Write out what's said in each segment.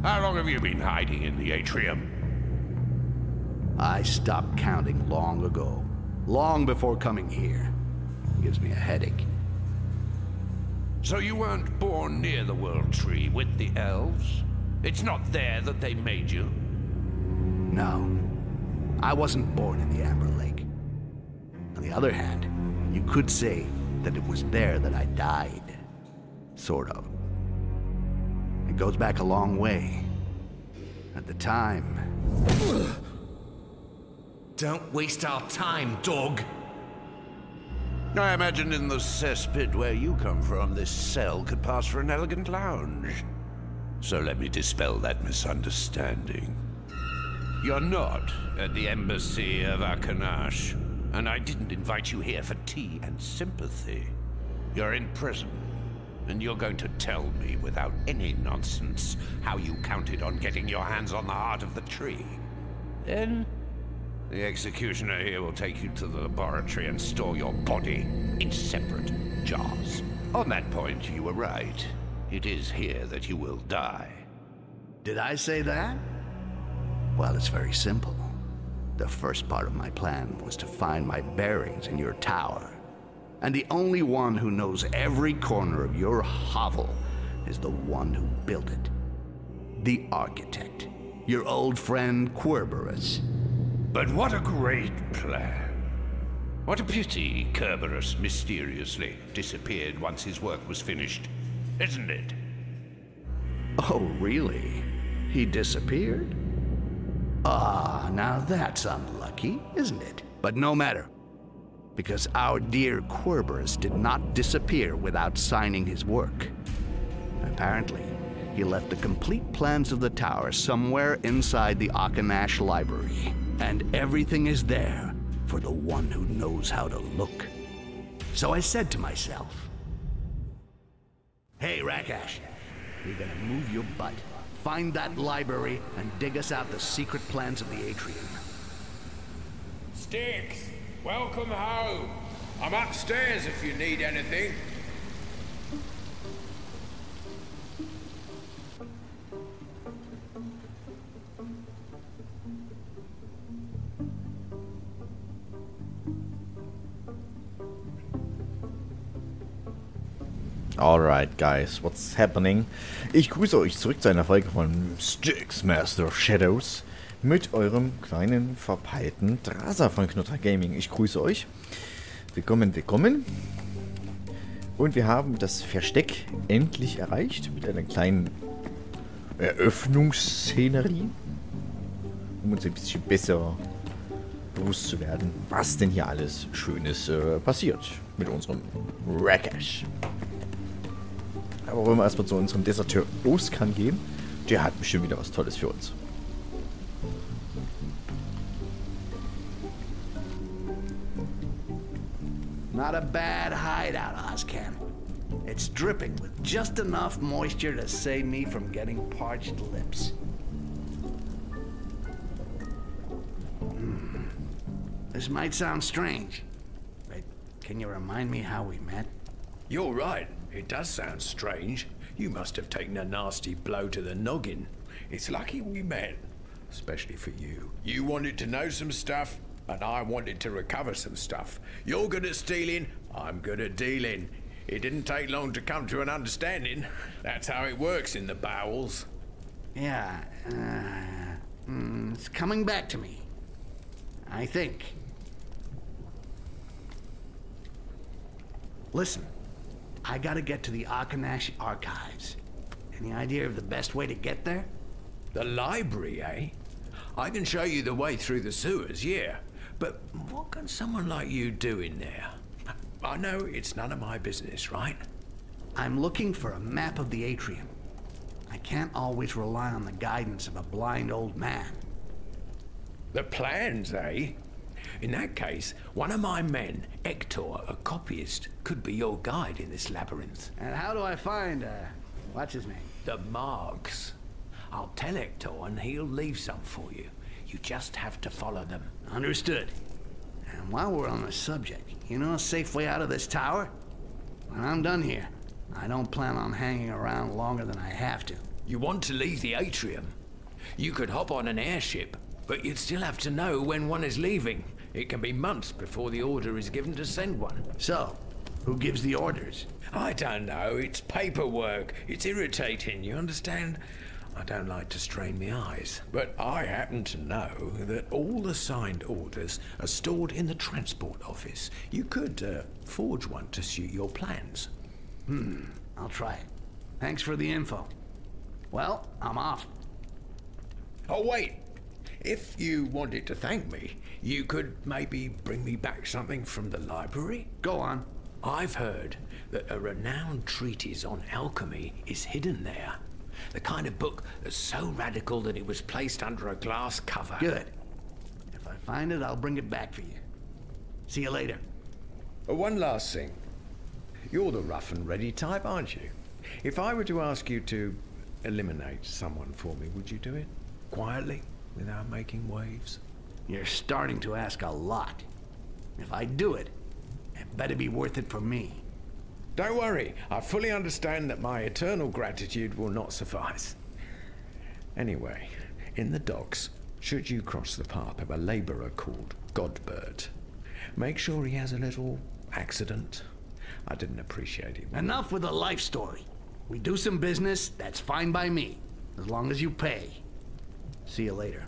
How long have you been hiding in the atrium? I stopped counting long ago. Long before coming here. It gives me a headache. So you weren't born near the World Tree with the elves? It's not there that they made you? No. I wasn't born in the Amber Lake. On the other hand, you could say that it was there that I died. Sort of. It goes back a long way. At the time... Don't waste our time, dog! I imagine in the cesspit where you come from, this cell could pass for an elegant lounge. So let me dispel that misunderstanding. You're not at the embassy of Akanash, and I didn't invite you here for tea and sympathy. You're in prison, and you're going to tell me without any nonsense how you counted on getting your hands on the heart of the tree. Then, the executioner here will take you to the laboratory and store your body in separate jars. On that point, you were right. It is here that you will die. Did I say that? Well, it's very simple. The first part of my plan was to find my bearings in your tower. And the only one who knows every corner of your hovel is the one who built it. The architect. Your old friend Kerberos. But what a great plan. What a pity Kerberos mysteriously disappeared once his work was finished, isn't it? Oh, really? He disappeared? Ah, now that's unlucky, isn't it? But no matter. Because our dear Kerberos did not disappear without signing his work. Apparently, he left the complete plans of the tower somewhere inside the Akanash library. And everything is there for the one who knows how to look. So I said to myself, hey, Rakash, you're gonna move your butt, find that library, and dig us out the secret plans of the atrium. Styx, welcome home. I'm upstairs if you need anything. Alright, guys, what's happening? Ich grüße euch zurück zu einer Folge von Styx Master of Shadows mit eurem kleinen verpeilten Drasa von Knotter Gaming. Ich grüße euch. Willkommen, willkommen. Und wir haben das Versteck endlich erreicht mit einer kleinen Eröffnungsszenerie, um uns ein bisschen besser bewusst zu werden, was denn hier alles Schönes passiert mit unserem Rakash. Aber wollen wir erstmal zu unserem Deserteur Oskan gehen. Der hat bestimmt wieder was Tolles für uns. Not a bad hideout, Oscan. It's dripping with just enough moisture to save me from getting parched lips. This might sound strange, but can you remind me how we met? You're right. It does sound strange. You must have taken a nasty blow to the noggin. It's lucky we met. Especially for you. You wanted to know some stuff, and I wanted to recover some stuff. You're good at stealing, I'm good at dealing. It didn't take long to come to an understanding. That's how it works in the bowels. Yeah, it's coming back to me. I think. Listen, I gotta get to the Akanash archives. Any idea of the best way to get there? The library, eh? I can show you the way through the sewers, yeah. But what can someone like you do in there? I know it's none of my business, right? I'm looking for a map of the atrium. I can't always rely on the guidance of a blind old man. The plans, eh? In that case, one of my men, Hector, a copyist, could be your guide in this labyrinth. And how do I find, what's his name? The marks. I'll tell Hector and he'll leave some for you. You just have to follow them. Understood. And while we're on the subject, you know a safe way out of this tower? When I'm done here, I don't plan on hanging around longer than I have to. You want to leave the atrium. You could hop on an airship, but you'd still have to know when one is leaving. It can be months before the order is given to send one. So, who gives the orders? I don't know. It's paperwork. It's irritating, you understand? I don't like to strain my eyes, but I happen to know that all the signed orders are stored in the transport office. You could forge one to suit your plans. I'll try it. Thanks for the info. Well, I'm off. Oh, wait. If you wanted to thank me, you could maybe bring me back something from the library? Go on. I've heard that a renowned treatise on alchemy is hidden there. The kind of book that's so radical that it was placed under a glass cover. Good. If I find it, I'll bring it back for you. See you later. One last thing. You're the rough and ready type, aren't you? If I were to ask you to eliminate someone for me, would you do it? Quietly, without making waves? You're starting to ask a lot. If I do it, it better be worth it for me. Don't worry, I fully understand that my eternal gratitude will not suffice. Anyway, in the docks, should you cross the path of a labourer called Godbert, make sure he has a little accident. I didn't appreciate it. Enough with the life story. We do some business, that's fine by me, as long as you pay. See you later.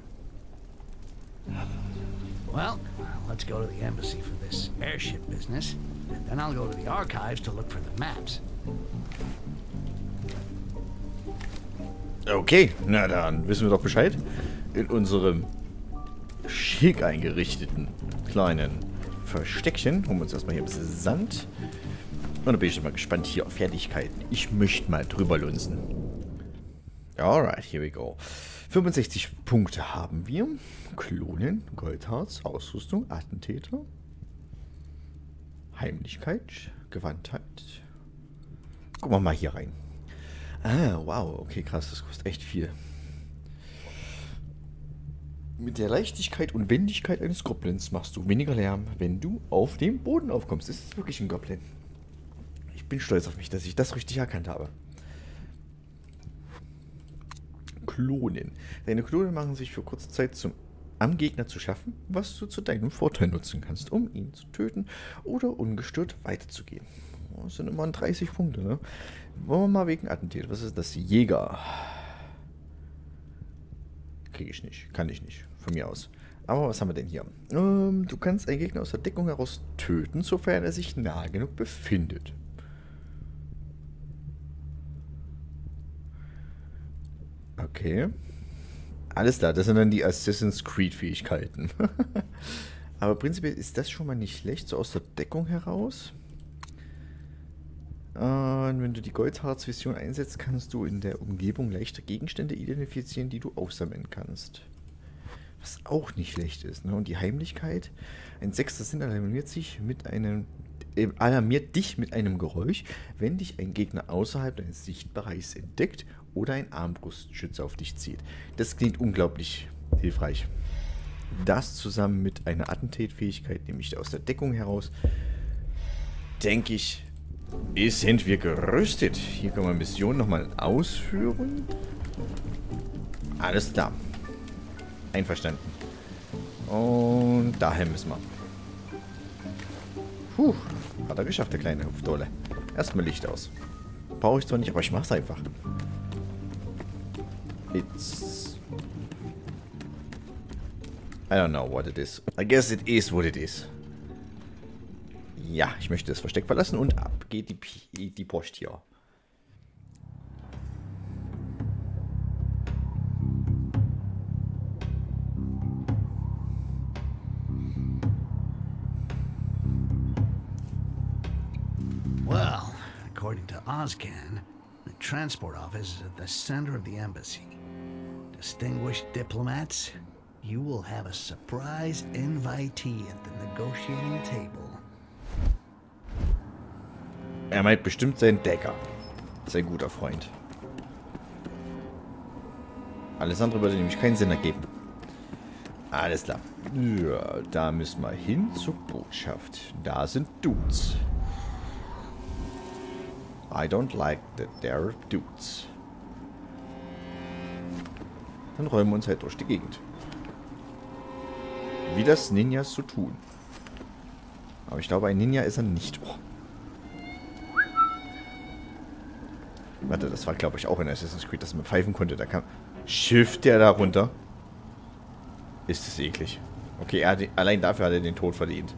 Well, let's go to the embassy for this airship business, and then I'll go to the archives to look for the maps. Okay, na dann wissen wir doch Bescheid. In unserem schick eingerichteten kleinen Versteckchen holen wir uns erstmal hier ein bisschen Sand. Und dann bin ich mal gespannt hier auf Fertigkeiten. Ich möchte mal drüber lunzen. Alright, here we go. 65 Punkte haben wir. Klonen, Goldharz, Ausrüstung, Attentäter, Heimlichkeit, Gewandtheit. Gucken wir mal hier rein. Ah, wow, okay, krass, das kostet echt viel. Mit der Leichtigkeit und Wendigkeit eines Goblins machst du weniger Lärm, wenn du auf dem Boden aufkommst. Das ist wirklich ein Goblin. Ich bin stolz auf mich, dass ich das richtig erkannt habe. Klonen. Deine Klone machen sich für kurze Zeit am Gegner zu schaffen, was du zu deinem Vorteil nutzen kannst, um ihn zu töten oder ungestört weiterzugehen. Das sind immer 30 Punkte, ne? Wollen wir mal wegen Attentat. Was ist das? Jäger. Kriege ich nicht. Kann ich nicht. Von mir aus. Aber was haben wir denn hier? Du kannst einen Gegner aus der Deckung heraus töten, sofern er sich nahe genug befindet. Okay. Alles klar, das sind dann die Assassin's Creed Fähigkeiten. Aber prinzipiell ist das schon mal nicht schlecht, so aus der Deckung heraus. Und wenn du die Goldharz-Vision einsetzt, kannst du in der Umgebung leichter Gegenstände identifizieren, die du aufsammeln kannst. Was auch nicht schlecht ist, ne? Und die Heimlichkeit, ein sechster Sinn alarmiert dich mit einem Geräusch, wenn dich ein Gegner außerhalb deines Sichtbereichs entdeckt oder ein Armbrustschütze auf dich zieht. Das klingt unglaublich hilfreich. Das zusammen mit einer Attentätfähigkeit, nämlich aus der Deckung heraus, denke ich, sind wir gerüstet. Hier können wir Mission nochmal ausführen. Alles klar. Einverstanden. Und dahin müssen wir. Puh, hat er geschafft, der kleine Hupfdohle. Erstmal Licht aus. Brauche ich zwar nicht, aber ich mach's einfach. I don't know what it is. I guess it is what it is. Ja, ich möchte das Versteck verlassen und ab geht die Post hier. Well, according to Ozcan, the transport office is at the center of the embassy. Distinguished diplomats, you will have a surprise invitee at the negotiating table. Er meint bestimmt seinen Decker. Sein guter Freund. Alles andere würde nämlich keinen Sinn ergeben. Alles klar. Ja, da müssen wir hin zur Botschaft. Da sind Dudes. I don't like that there are dudes. Dann räumen wir uns halt durch die Gegend. Wie das Ninjas so tun. Aber ich glaube, ein Ninja ist er nicht. Oh. Warte, das war, glaube ich, auch in Assassin's Creed, dass man pfeifen konnte. Da kam... Schifft der da runter? Ist das eklig. Okay, allein dafür hat er den Tod verdient.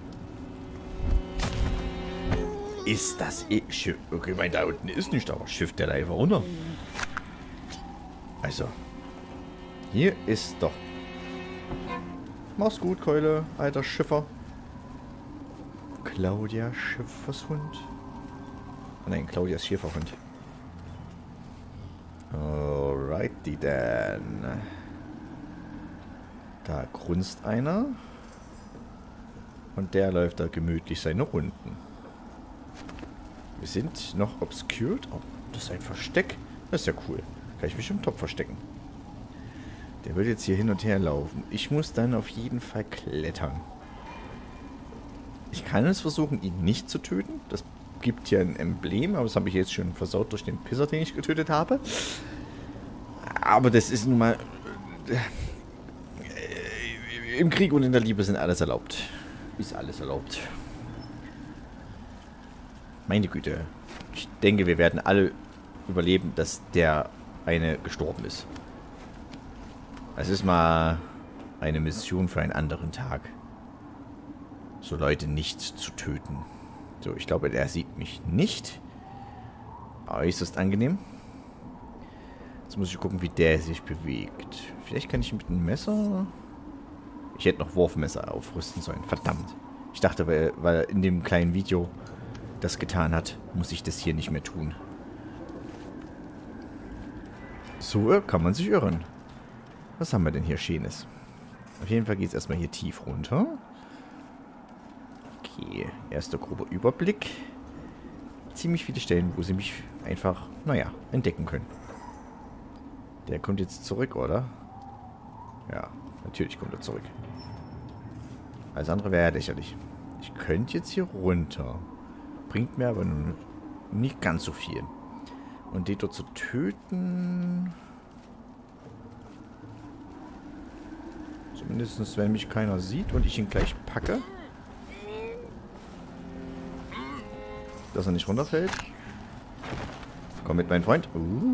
Ist das eklig? Okay, ich meine, da unten ist nicht, aber schifft der da einfach runter? Also. Hier ist doch... Mach's gut, Keule, alter Schiffer. Claudia Schiffershund. Oh nein, Claudias Schäferhund. Alrighty then. Da grunzt einer. Und der läuft da gemütlich seine Runden. Wir sind noch obscured. Oh, das ist ein Versteck. Das ist ja cool. Kann ich mich im Topf verstecken. Der wird jetzt hier hin und her laufen. Ich muss dann auf jeden Fall klettern. Ich kann es versuchen, ihn nicht zu töten. Das gibt hier ein Emblem, aber das habe ich jetzt schon versaut durch den Pisser, den ich getötet habe. Aber das ist nun mal... Im Krieg und in der Liebe sind alles erlaubt. Ist alles erlaubt. Meine Güte. Ich denke, wir werden alle überleben, dass der eine gestorben ist. Es ist mal eine Mission für einen anderen Tag. So Leute nicht zu töten. So, ich glaube, der sieht mich nicht. Äußerst angenehm. Jetzt muss ich gucken, wie der sich bewegt. Vielleicht kann ich mit einem Messer... Ich hätte noch Wurfmesser aufrüsten sollen. Verdammt. Ich dachte, weil er in dem kleinen Video das getan hat, muss ich das hier nicht mehr tun. So kann man sich irren. Was haben wir denn hier Schönes? Auf jeden Fall geht es erstmal hier tief runter. Okay, erster grober Überblick. Ziemlich viele Stellen, wo sie mich einfach, naja, entdecken können. Der kommt jetzt zurück, oder? Ja, natürlich kommt er zurück. Alles andere wäre ja lächerlich. Ich könnte jetzt hier runter. Bringt mir aber nicht ganz so viel. Und den dort zu töten... Zumindest wenn mich keiner sieht und ich ihn gleich packe. Dass er nicht runterfällt. Komm mit, mein Freund.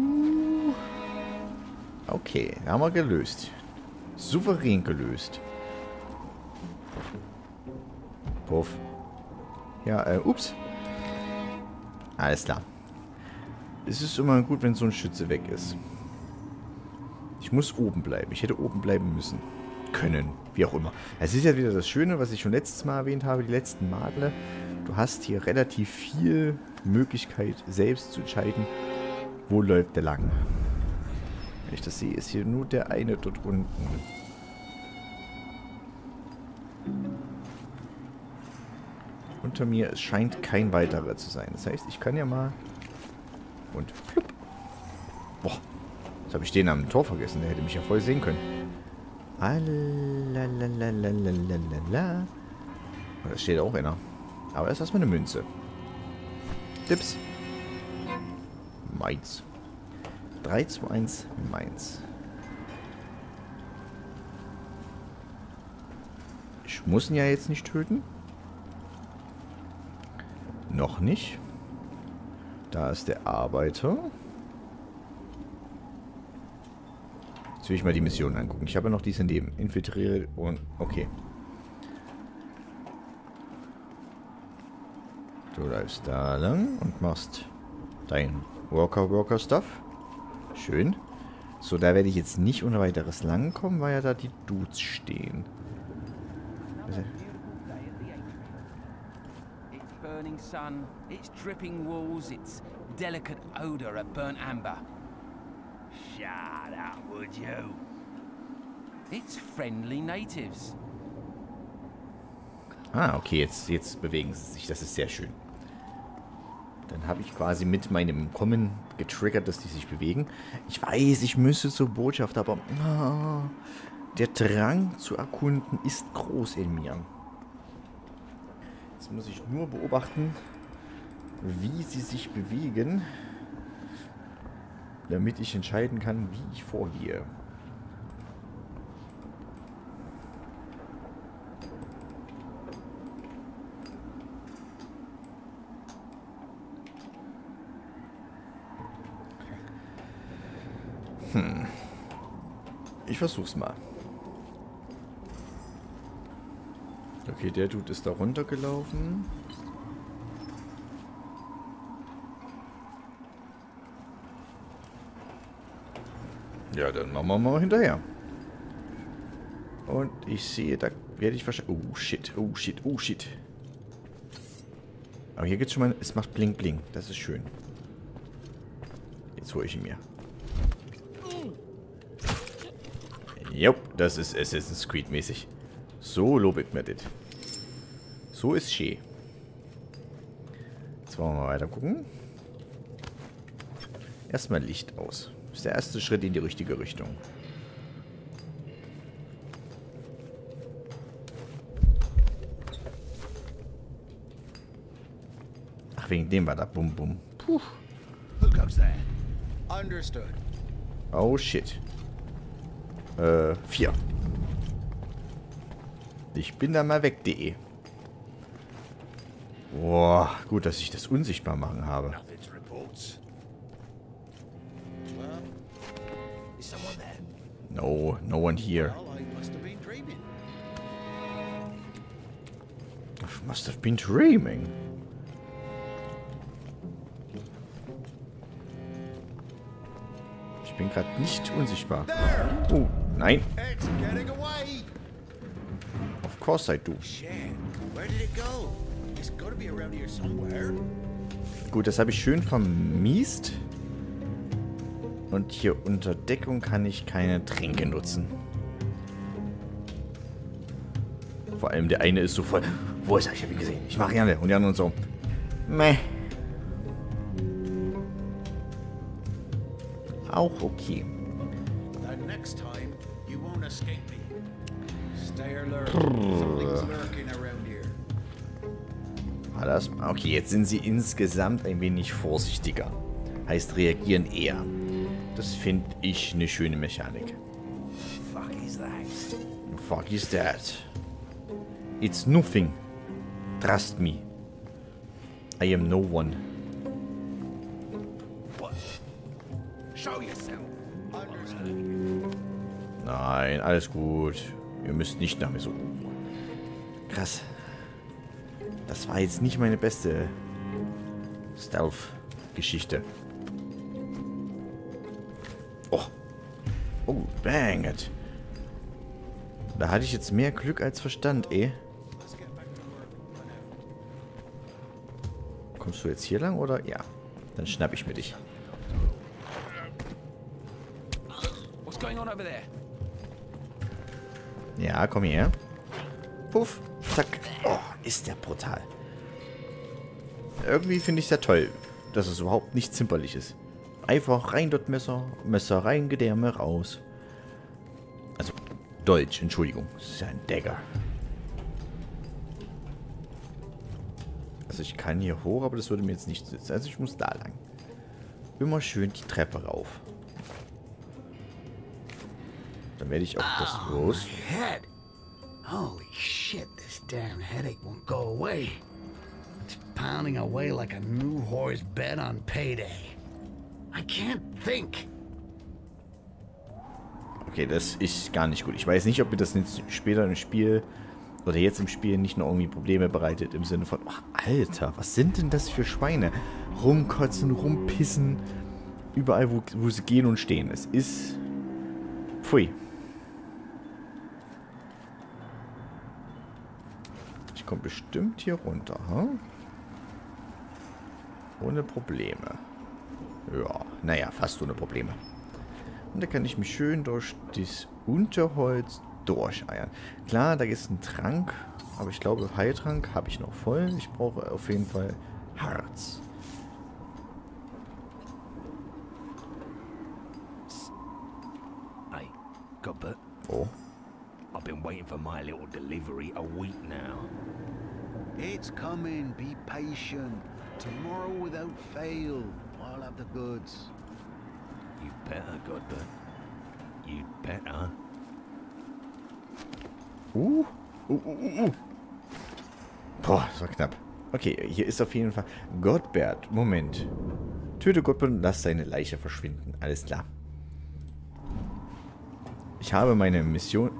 Okay, haben wir gelöst. Souverän gelöst. Puff. Ja, ups. Alles klar. Es ist immer gut, wenn so ein Schütze weg ist. Ich muss oben bleiben. Ich hätte oben bleiben müssen. Können. Wie auch immer. Es ist ja wieder das Schöne, was ich schon letztes Mal erwähnt habe, die letzten Male. Du hast hier relativ viel Möglichkeit, selbst zu entscheiden, wo läuft der lang. Wenn ich das sehe, ist hier nur der eine dort unten. Unter mir, es scheint kein weiterer zu sein. Das heißt, ich kann ja mal... Und plupp. Boah, jetzt habe ich den am Tor vergessen. Der hätte mich ja voll sehen können. Alalalalalalalala. Da steht auch einer. Aber das ist erstmal eine Münze. Dips. Meins. 3, 2, 1, Meins. Ich muss ihn ja jetzt nicht töten. Noch nicht. Da ist der Arbeiter. Jetzt will ich mal die Mission angucken. Ich habe ja noch dies in dem. Infiltriere und... Okay. Du läufst da lang und machst dein Worker-Stuff. Schön. So, da werde ich jetzt nicht ohne weiteres langkommen, weil ja da die Dudes stehen. It's burning sun, it's dripping walls, it's delicate odor of burnt amber. Shut up, would you? It's friendly natives. Ah, okay, jetzt bewegen sie sich. Das ist sehr schön. Dann habe ich quasi mit meinem Kommen getriggert, dass die sich bewegen. Ich weiß, ich müsste zur Botschaft, aber der Drang zu erkunden ist groß in mir. Jetzt muss ich nur beobachten, wie sie sich bewegen, damit ich entscheiden kann, wie ich vorgehe. Ich versuch's mal. Okay, der Dude ist da runtergelaufen. Ja, dann machen wir mal hinterher. Und ich sehe, da werde ich wahrscheinlich... Oh, shit, oh, shit, oh, shit. Aber hier geht's schon mal... Es macht bling, bling. Das ist schön. Jetzt hole ich ihn mir. Jupp, das ist Assassin's Creed mäßig. So lobe ich mir das. So ist schön. Jetzt wollen wir mal weiter gucken. Erstmal Licht aus. Das ist der erste Schritt in die richtige Richtung. Ach, wegen dem war da Bum Bum. Puh. Who goes there? Understood. Oh shit. 4. Ich bin da mal weg, de. Boah, gut, dass ich das unsichtbar machen habe. Nothing's reports. Well, is someone there? No, no one here. Well, I must have been dreaming. I must have been dreaming. Ich bin gerade nicht unsichtbar. Oh, nein. It's getting away. Of course I do. Shit, where did it go? It's got to be around here somewhere. Gut, das habe ich schön vermiest. Und hier unter Deckung kann ich keine Tränke nutzen. Vor allem der eine ist so voll... Wo ist er? Ich habe ihn gesehen. Ich mache ihn alle. Und die anderen so... Meh. Auch okay. The next time, you won't escape me. Stay alert. Something's lurking around here. War das? Okay, jetzt sind sie insgesamt ein wenig vorsichtiger. Heißt, reagieren eher. Das finde ich eine schöne Mechanik. Fuck is that? Fuck is that? It's nothing. Trust me. I am no one. What? Show yourself. Understood. Nein, alles gut. Ihr müsst nicht nach mir so. Krass. Das war jetzt nicht meine beste Stealth-Geschichte. Oh. Oh, bang it. Da hatte ich jetzt mehr Glück als Verstand, eh. Kommst du jetzt hier lang, oder? Ja. Dann schnapp ich mir dich. What's going on over there? Ja, komm hierher. Puff. Zack. Oh, ist der brutal. Irgendwie finde ich es ja toll, dass es überhaupt nicht zimperlich ist. Einfach rein dort Messer, Messer rein, Gedärme raus. Also, Dolch, Entschuldigung. Das ist ja ein Dagger. Also ich kann hier hoch, aber das würde mir jetzt nicht sitzen. Also ich muss da lang. Immer schön die Treppe rauf. Dann werde ich auch das los. Head. Holy shit, this damn headache won't go away. It's pounding away like a new whore's bed on payday. I can't think. Okay, das ist gar nicht gut. Ich weiß nicht, ob mir das jetzt später im Spiel oder jetzt im Spiel nicht noch irgendwie Probleme bereitet im Sinne von, ach, Alter, was sind denn das für Schweine? Rumkotzen, rumpissen, überall, wo sie gehen und stehen. Es ist... Pfui. Ich komme bestimmt hier runter, hm? Ohne Probleme. Ja, naja, fast ohne Probleme. Und da kann ich mich schön durch das Unterholz durcheiern. Klar, da ist ein Trank, aber ich glaube, Heiltrank habe ich noch voll. Ich brauche auf jeden Fall Harz. Hey, Godbert, Oh. I've been waiting for my little delivery a week now. It's coming. Be patient. Tomorrow without fail. I'll have the goods. You better, Godbert. You better. Boah, das war knapp. Okay, hier ist auf jeden Fall Godbert. Moment. Töte Godbert und lass seine Leiche verschwinden. Alles klar. Ich habe meine Mission...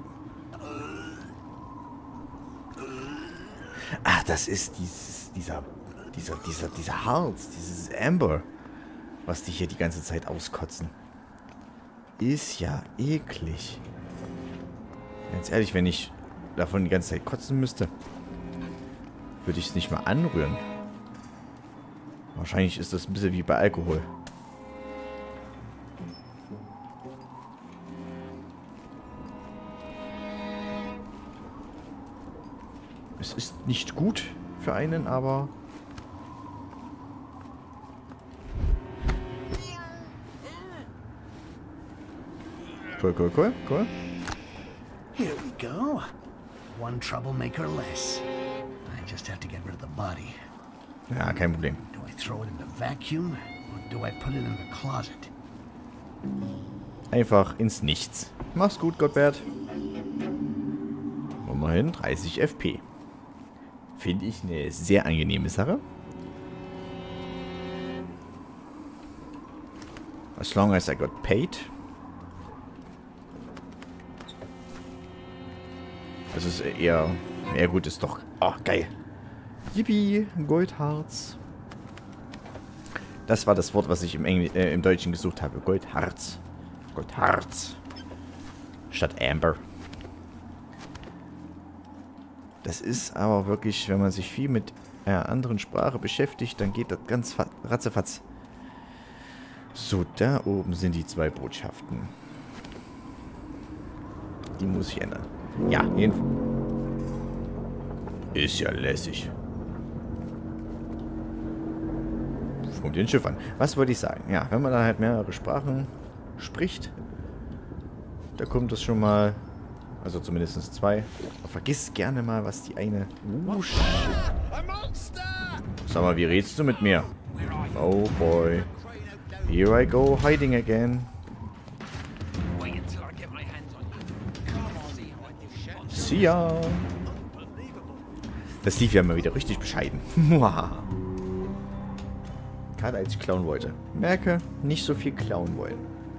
Ach, das ist dieser Harz, dieses Amber, was die hier die ganze Zeit auskotzen. Ist ja eklig. Ganz ehrlich, wenn ich davon die ganze Zeit kotzen müsste, würde ich es nicht mal anrühren. Wahrscheinlich ist das ein bisschen wie bei Alkohol. Es ist nicht gut für einen, aber... Cool, cool, cool, cool. Here we go. One troublemaker less. I just have to get rid of the body. Ja, kein Problem. Do I throw it in the vacuum or do I put it in the closet? Einfach ins Nichts. Mach's gut, Gottbert. Immerhin 30 FP. Finde ich eine sehr angenehme Sache. As long as I got paid. Das ist eher gut, ist doch. Oh, geil. Yippie, Goldharz. Das war das Wort, was ich im Deutschen gesucht habe. Goldharz. Goldharz. Statt Amber. Das ist aber wirklich, wenn man sich viel mit einer anderen Sprache beschäftigt, dann geht das ganz ratzefatz. So, da oben sind die 2 Botschaften. Die muss ich ändern. Ja, jedenfalls. Ist ja lässig. Von den Schiffern. Was wollte ich sagen? Ja, wenn man dann halt mehrere Sprachen spricht, da kommt das schon mal... Also zumindest 2. Vergiss gerne mal, was die eine... shit. Sag mal, wie redest du mit mir? Oh boy. Here I go, hiding again. See ya. Das lief ja mal wieder richtig bescheiden. Gerade als ich klauen wollte. Merke, nicht so viel klauen wollen.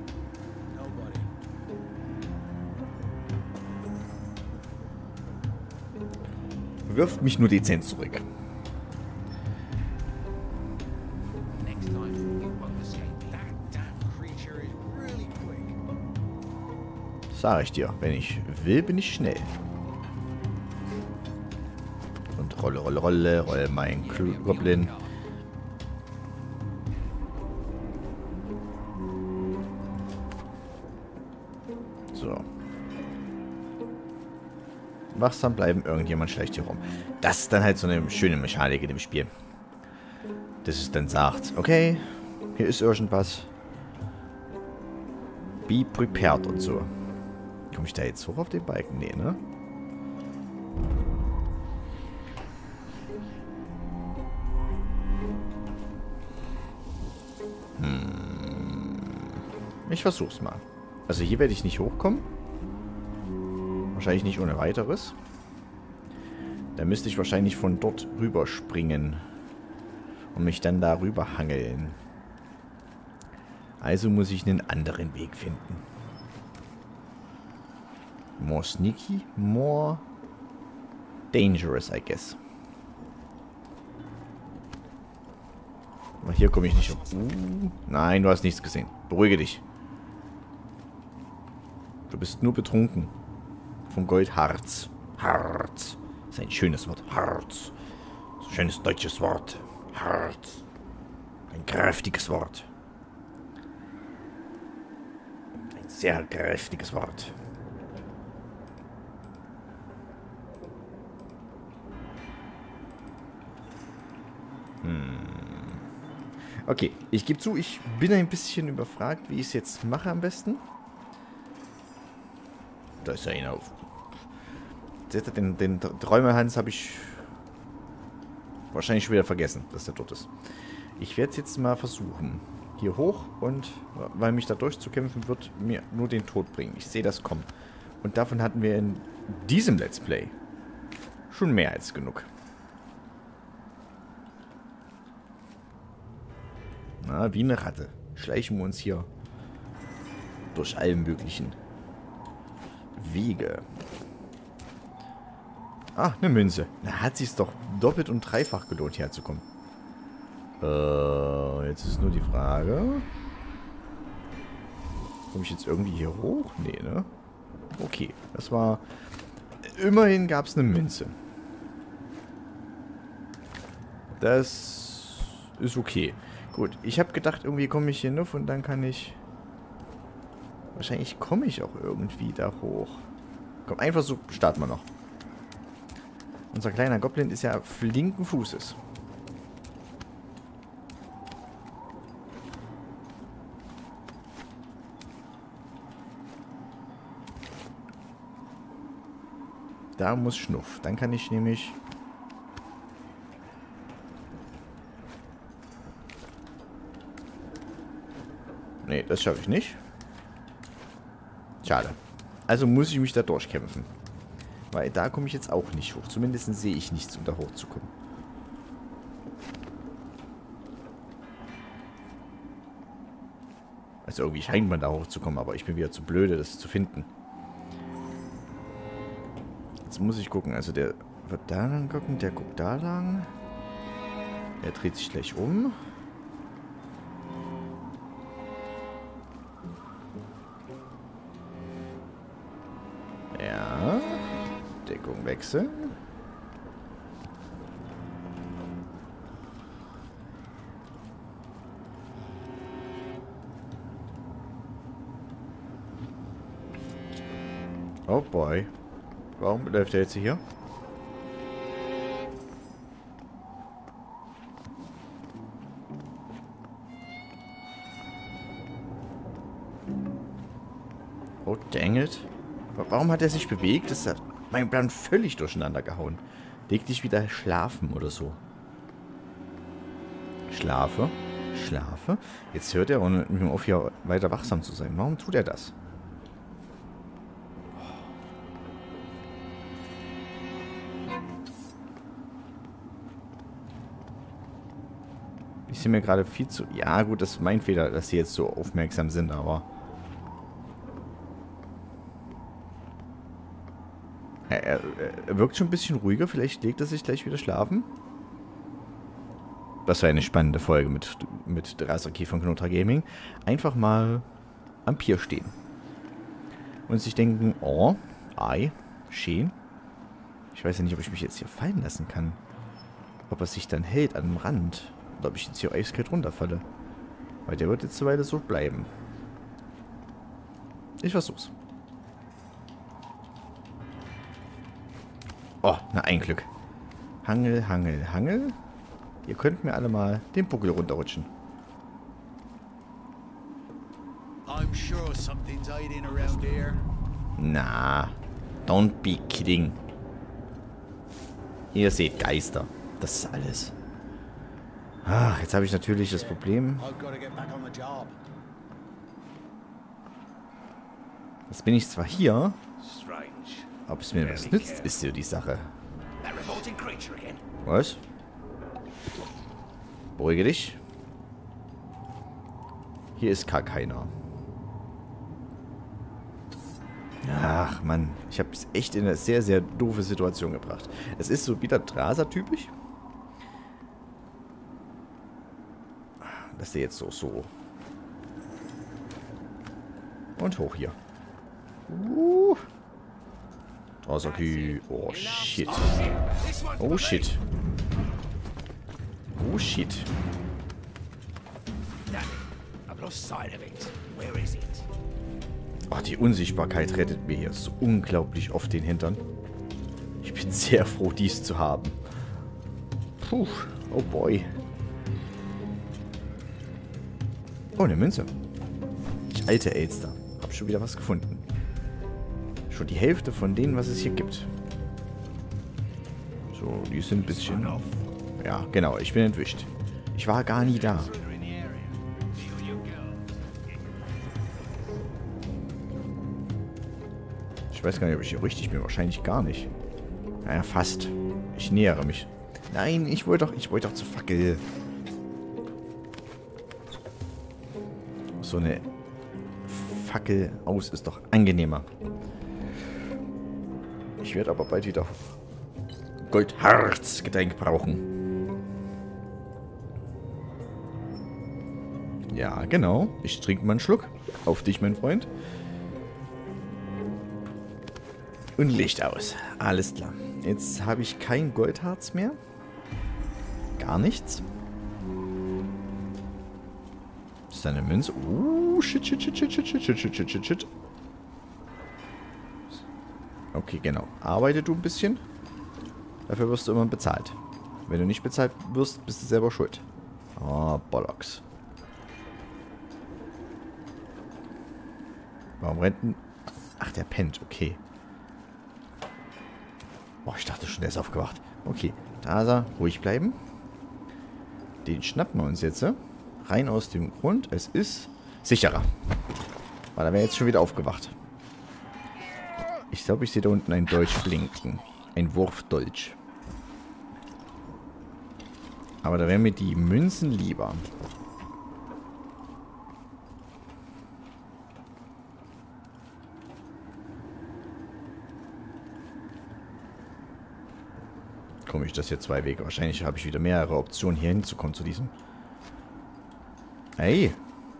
Wirft mich nur dezent zurück. Sag ich dir, wenn ich will, bin ich schnell. Und rolle mein Goblin. So. Wachsam bleiben, irgendjemand schleicht hier rum. Das ist dann halt so eine schöne Mechanik in dem Spiel. Dass es dann sagt, okay, hier ist irgendwas. Be prepared und so. Komme ich da jetzt hoch auf den Balken? Nee, ne? Ich versuch's mal. Also hier werde ich nicht hochkommen. Wahrscheinlich nicht ohne weiteres. Da müsste ich wahrscheinlich von dort rüberspringen. Und mich dann darüber hangeln. Also muss ich einen anderen Weg finden. More sneaky, more dangerous, I guess. Aber hier komme ich nicht hoch. Nein, du hast nichts gesehen. Beruhige dich. Du bist nur betrunken. Von Goldharz. Harz. Das ist ein schönes Wort. Harz. Ein schönes deutsches Wort. Harz. Ein kräftiges Wort. Ein sehr kräftiges Wort. Okay, ich gebe zu, ich bin ein bisschen überfragt, wie ich es jetzt mache am besten. Da ist ja einer auf. Den Träumerhans habe ich wahrscheinlich schon wieder vergessen, dass der dort ist. Ich werde es jetzt mal versuchen. Hier hoch und, weil mich da durchzukämpfen wird, mir nur den Tod bringen. Ich sehe das kommen. Und davon hatten wir in diesem Let's Play schon mehr als genug. Na, wie eine Ratte schleichen wir uns hier durch allen möglichen Wiege. Ah, eine Münze. Na, hat sich's doch doppelt und dreifach gelohnt, herzukommen. Jetzt ist nur die Frage. Komme ich jetzt irgendwie hier hoch? Nee, ne? Okay, das war... Immerhin gab es eine Münze. Das ist okay. Gut, ich habe gedacht, irgendwie komme ich hier noch und dann kann ich... Wahrscheinlich komme ich auch irgendwie da hoch. Komm, einfach so starten wir noch. Unser kleiner Goblin ist ja flinken Fußes. Da muss Schnuff. Dann kann ich nämlich... Nee, das schaffe ich nicht. Schade. Also muss ich mich da durchkämpfen. Weil da komme ich jetzt auch nicht hoch. Zumindest sehe ich nichts, um da hochzukommen. Also irgendwie scheint man da hochzukommen, aber ich bin wieder zu blöde, das zu finden. Jetzt muss ich gucken. Also der wird da lang gucken, der guckt da lang. Er dreht sich gleich um. Ja. Deckung wechseln. Oh boy. Warum läuft er jetzt hier? Oh, dang it. Warum hat er sich bewegt? Das hat meinen Plan völlig durcheinander gehauen. Leg dich wieder schlafen oder so. Schlafe. Schlafe. Jetzt hört er und mir auf, hier weiter wachsam zu sein. Warum tut er das? Ich sehe mir gerade viel zu... Ja, gut, das ist mein Fehler, dass sie jetzt so aufmerksam sind, aber... Er wirkt schon ein bisschen ruhiger. Vielleicht legt er sich gleich wieder schlafen. Das war eine spannende Folge mit Drasaki von Knotra Gaming. Einfach mal am Pier stehen. Und sich denken, oh, ei, schön. Ich weiß ja nicht, ob ich mich jetzt hier fallen lassen kann. Ob er sich dann hält an dem Rand. Oder ob ich jetzt hier eiskalt runterfalle. Weil der wird jetzt eine Weile so bleiben. Ich versuch's. Oh, na ein Glück. Hangel, Hangel, Hangel. Ihr könnt mir alle mal den Buckel runterrutschen. I'm sure something's hiding around here. Na, don't be kidding. Ihr seht Geister. Das ist alles. Ach, jetzt habe ich natürlich das Problem. I've got to get back on the job. Jetzt bin ich zwar hier. Strange. Ob es mir was nützt, ist so die Sache. That revolting creature again. Was? Beruhige dich. Hier ist gar keiner. Ach, Mann. Ich habe es echt in eine sehr, sehr doofe Situation gebracht. Es ist so wieder Drasa-typisch. Dass der jetzt so. Und hoch hier. Drasaki. Oh, shit. Oh, shit. Oh, shit. I've lost sight of it. Where is it? Oh, die Unsichtbarkeit rettet mir hier so unglaublich oft den Hintern. Ich bin sehr froh, dies zu haben. Puh. Oh boy. Oh, eine Münze. Ich alte Elster. Hab schon wieder was gefunden. Schon die Hälfte von denen, was es hier gibt. So, die sind ein bisschen... Ja, genau, ich bin entwischt. Ich war gar nie da. Ich weiß gar nicht, ob ich hier richtig bin. Wahrscheinlich gar nicht. Naja, fast. Ich nähere mich. Nein, ich wollte doch zur Fackel. So eine Fackel aus ist doch angenehmer. Ich werde aber bald wieder Goldharzgetränk brauchen. Ja, genau. Ich trinke mal einen Schluck. Auf dich, mein Freund. Und Licht aus. Alles klar. Jetzt habe ich kein Goldharz mehr. Gar nichts. Das ist eine Münze. Shit, shit, shit, shit, shit, shit, shit, shit, shit, shit. Okay, genau. Arbeite du ein bisschen. Dafür wirst du immer bezahlt. Wenn du nicht bezahlt wirst, bist du selber schuld. Oh, Bollocks. Warum rennt denn... Ach, der pennt. Okay. Boah, ich dachte schon, der ist aufgewacht. Okay, da ist er. Ruhig bleiben. Den schnappen wir uns jetzt. Rein aus dem Grund, es ist sicherer. Weil er wäre jetzt schon wieder aufgewacht. Ich glaube, ich sehe da unten ein Dolch blinken. Ein Wurfdolch. Aber da wären mir die Münzen lieber. Komisch, das hier 2 Wege. Wahrscheinlich habe ich wieder mehrere Optionen, hier hinzukommen zu diesem. Hey!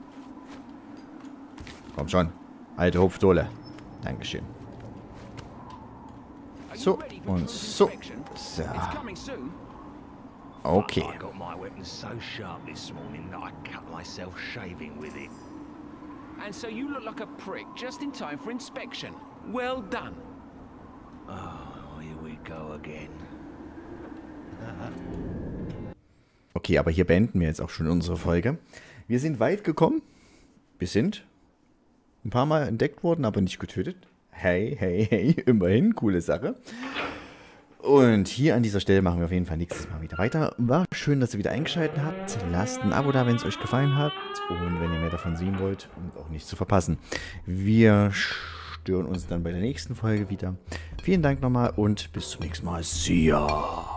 Komm schon. Alte Hupfdohle. Dankeschön. So, und so. So. Okay. I got my weapon so sharp this morning that I cut myself shaving with it. And so you look like a prick just in time for inspection. Well done. Oh, here we go again. Okay, aber hier beenden wir jetzt auch schon unsere Folge. Wir sind weit gekommen. Wir sind ein paar Mal entdeckt worden, aber nicht getötet. Hey, hey, hey, immerhin, coole Sache. Und hier an dieser Stelle machen wir auf jeden Fall nächstes Mal wieder weiter. War schön, dass ihr wieder eingeschaltet habt. Lasst ein Abo da, wenn es euch gefallen hat. Und wenn ihr mehr davon sehen wollt, um auch nichts zu verpassen. Wir stören uns dann bei der nächsten Folge wieder. Vielen Dank nochmal und bis zum nächsten Mal. See ya!